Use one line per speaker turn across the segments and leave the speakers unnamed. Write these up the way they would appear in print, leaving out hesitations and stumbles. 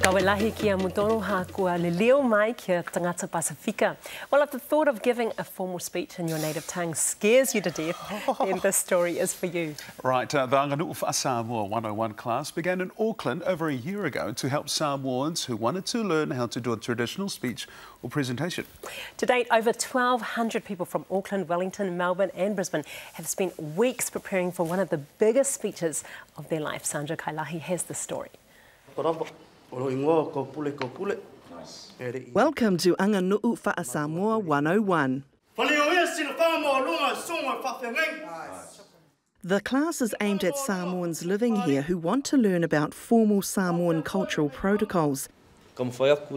Kawelahi kia mutoro hakua le leo mai kia TAGATA PASIFIKA. Well, if the thought of giving a formal speech in your native tongue scares you to death, then this story is for you.
Right, the Aganu'u Fa'a Samoa 101 class began in Auckland over a year ago to help Samoans who wanted to learn how to do a traditional speech or presentation.
To date, over 1,200 people from Auckland, Wellington, Melbourne and Brisbane have spent weeks preparing for one of the biggest speeches of their life. Sandra Kailahi has the story.
Welcome to Aganu'u Fa'a Samoa 101. The class is aimed at Samoans living here who want to learn about formal Samoan cultural protocols. For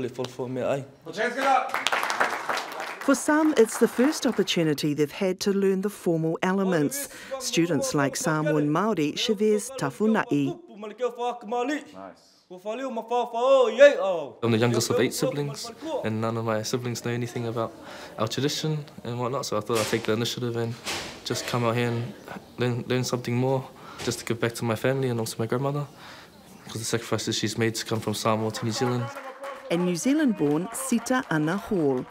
some, it's the first opportunity they've had to learn the formal elements. Students like Samoan Māori Chavez Tafunai.
I'm the youngest of 8 siblings, and none of my siblings know anything about our tradition and whatnot, so I thought I'd take the initiative and just come out here and learn something more, just to give back to my family and also my grandmother, because the sacrifices she's made to come from Samoa to New Zealand.
And New Zealand-born Sita Anna Hall.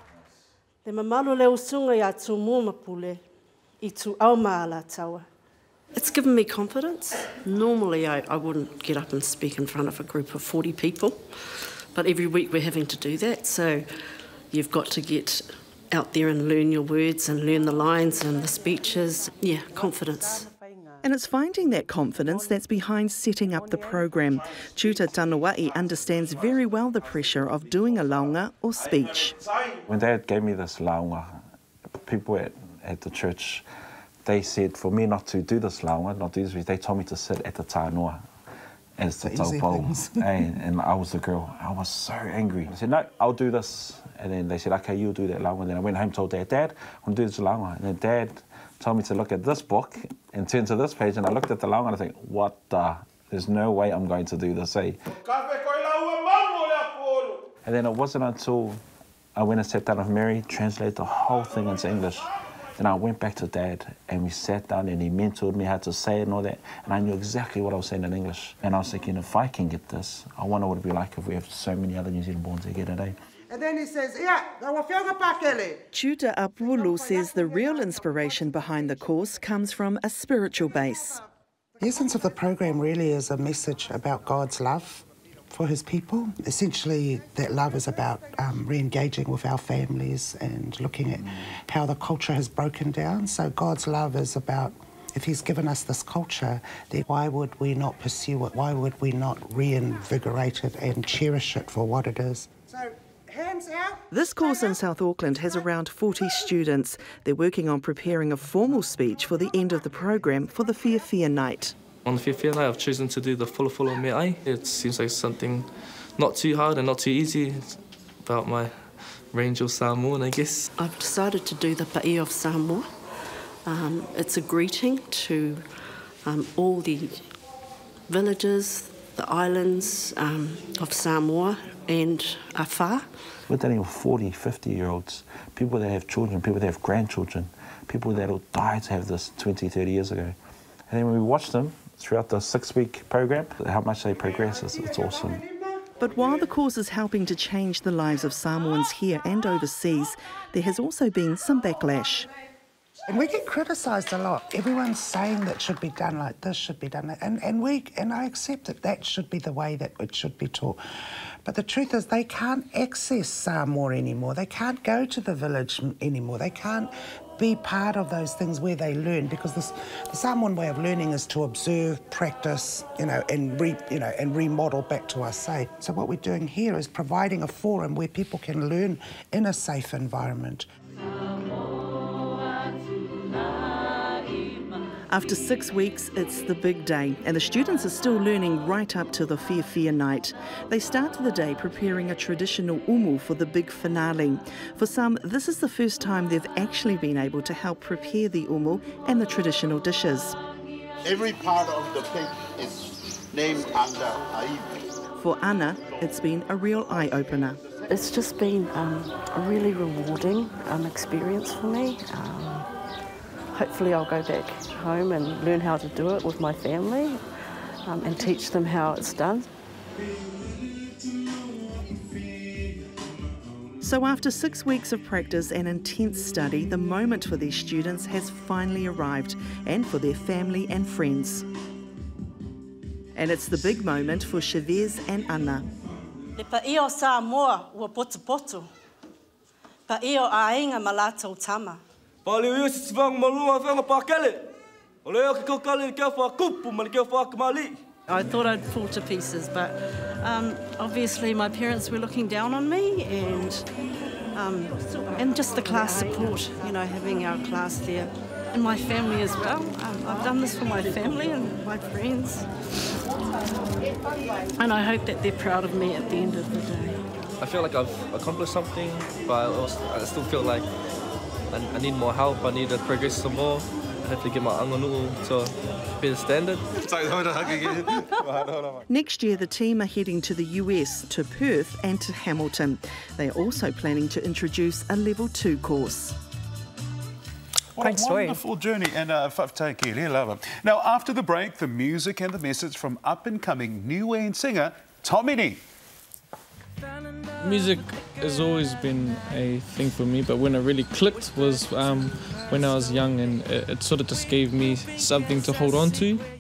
It's given me confidence. Normally I wouldn't get up and speak in front of a group of 40 people, but every week we're having to do that, so you've got to get out there and learn your words and learn the lines and the speeches. Yeah, confidence.
And it's finding that confidence that's behind setting up the program. Tutor Tanawai understands very well the pressure of doing a launga or speech.
When Dad gave me this launga, people at the church, they said for me not to do this launga, not do this, they told me to sit at the tānoa as the taupou. And I was the girl. I was so angry. I said, no, I'll do this. And then they said, okay, you'll do that launga. And then I went home and told Dad, Dad, I want to do this launga. And then Dad told me to look at this book and turn to this page, and I looked at the launga and I think, what the? There's no way I'm going to do this, eh? And then it wasn't until I went and sat down with Mary, translated the whole thing into English. Then I went back to Dad and we sat down and he mentored me how to say it and all that, and I knew exactly what I was saying in English. And I was thinking, if I can get this, I wonder what it'd be like if we have so many other New Zealand-borns that get it, eh?
And then he says, yeah,
Tutor Apulu says the real inspiration behind the course comes from a spiritual base.
The essence of the program really is a message about God's love for his people. Essentially, that love is about re-engaging with our families and looking at how the culture has broken down. So God's love is about, if he's given us this culture, then why would we not pursue it? Why would we not reinvigorate it and cherish it for what it is? So, hands out.
This course in South Auckland has around 40 students. They're working on preparing a formal speech for the end of the program for the Whiawhia night.
On the Whiawhia night, I've chosen to do the Fulo Me Ai. It seems like something not too hard and not too easy. It's about my range of Samoan, I guess.
I've decided to do the Pa'i of Samoa. It's a greeting to all the villages, the islands of Samoa and Awha.
We're dealing with 40, 50-year-olds, people that have children, people that have grandchildren, people that will die to have this 20, 30 years ago. And then when we watch them throughout the 6-week program, how much they progress, it's awesome.
But while the course is helping to change the lives of Samoans here and overseas, there has also been some backlash.
And we get criticised a lot. Everyone's saying that should be done like this, should be done like, and I accept that that should be the way that it should be taught. But the truth is they can't access Samoa anymore. They can't go to the village anymore. They can't be part of those things where they learn, because the Samoan way of learning is to observe, practice, and remodel back to us, say. So what we're doing here is providing a forum where people can learn in a safe environment.
After 6 weeks, it's the big day, and the students are still learning right up to the Whiawhia night. They start the day preparing a traditional umu for the big finale. For some, this is the first time they've actually been able to help prepare the umu and the traditional dishes.
Every part of the plate is named under Aivi.
For Anna, it's been a real eye-opener.
It's just been a really rewarding experience for me. Hopefully I'll go back home and learn how to do it with my family and teach them how it's done.
So after 6 weeks of practice and intense study, the moment for these students has finally arrived, and for their family and friends. And it's the big moment for Chavez and Anna.
Le pa'io Samoa ua potu. Pa'io ainga malato tama.
Pali io si svang malua whanga pakele. O leo ki kokale kia wha kupu mali kia wha kamali.
I thought I'd fall to pieces, but obviously my parents were looking down on me, and just the class support, you know, having our class there. And my family as well. I've done this for my family and my friends. And I hope that they're proud of me at the end of the day.
I feel like I've accomplished something, but I still feel like I need more help. I need to progress some more. I have to get my Aganu'u to a better standard.
Next year, the team are heading to the US, to Perth and to Hamilton. They are also planning to introduce a level 2 course.
What a wonderful journey, and love it. Now, after the break, the music and the message from up-and-coming Niuean singer Tomini.
Music has always been a thing for me, but when it really clicked was when I was young, and it sort of just gave me something to hold on to.